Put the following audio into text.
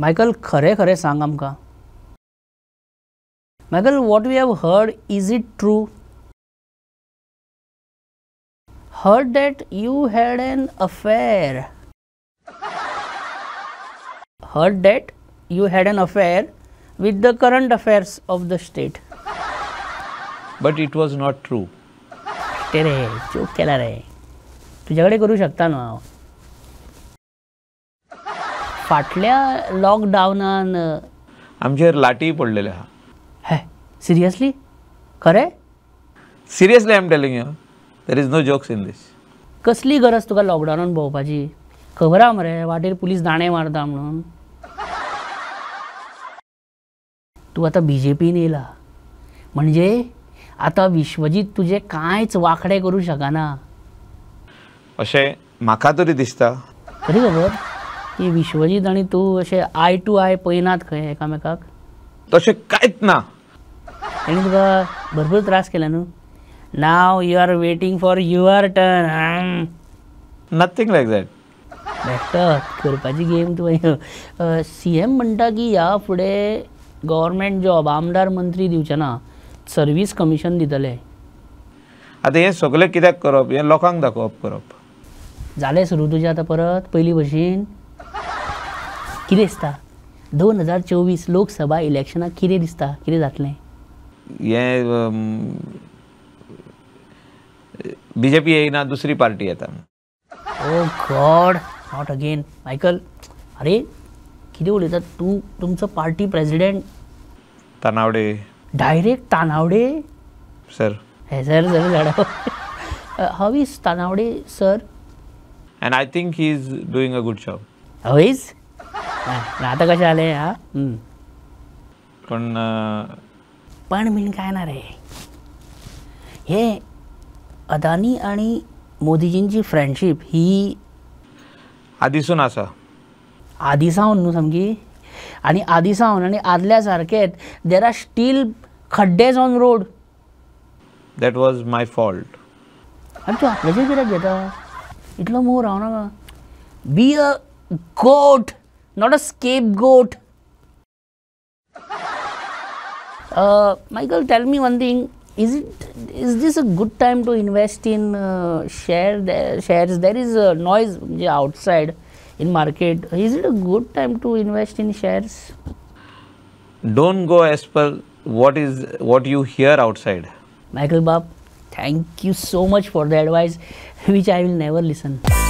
Michael खरें खरें सांग आमकां. Michael, what we have heard, is it true? Heard that you had an affair. Heard that you had an affair with the current affairs of the state. But it was not true. ते रे चूक केला रे. तुझ्याकडे करू शकता ना. फाटल्या लॉकडाऊनान आमचेर लाटी पडलेले आहा. हे सिरियसली खरें? Seriously, I am telling you, there is no jokes in this. कसली गरज तुका लॉकडाऊनान भोंवपाची? खबर आहा मरे वाटेर पुलीस दाणे मारता म्हणून. तू आता बीजेपीन येयला म्हणजे आता विश्वजीत तुझे कांयच वांकडे करू शकना. अशें म्हाका तरी दिसता. तरी खबर की विश्वजीत आनी तू अशे आय टू आय पळयनात खंय एकामेकाक. तशें कांयच ना. ताणी तुका भरपूर त्रास केला न्हू. Now you are waiting for your turn. Nothing like that. Better करपाची गेम तूं. CM म्हणटा की ह्या फुडें गव्हर्मेंट जॉब आमदार मंत्री दिवचे ना, सर्वीस कमिशन दितले. आतां हें सगळें कित्याक करप? हें लोकांक दाखोवप करप. जालें सुरू तुजें आतां परत पयलीं भशेन? कितें दिसता 2024 लोकसभा इलेक्शनाक कितें दिसता कितें जातलें? हें BJP येयना, दुसरी पार्टी येता. Oh god, not again. Michael, अरे कितें उलयता तूं? तुमचो party president Tanawade. Direct Tanawade sir. हे सर सर झाडा. How is Tanawade sir? And I think he is doing a good job. How is? आता कशें जालें हा? पण बीन काय ना रे. हे अदानी आणि मोदीजींची फ्रेंडशीप ही आदीसून आसा. आदी सावन न्हू सामकी. आनी आदी सावन आनी आदल्या सारकेच देर आर स्टील खड्डेज on road. That was my fault. आनी तूं आपल्याचेर कित्याक घेता? इतलो मोह रावनाका. बी अ गोट, नॉट अ स्केप गोट. Michael, tell me one thing. Is this a good time to invest in shares? There is a noise outside in market. Is it a good time to invest in shares? Don't go as per what you hear outside. Michael Bab, thank you so much for the advice which I will never listen.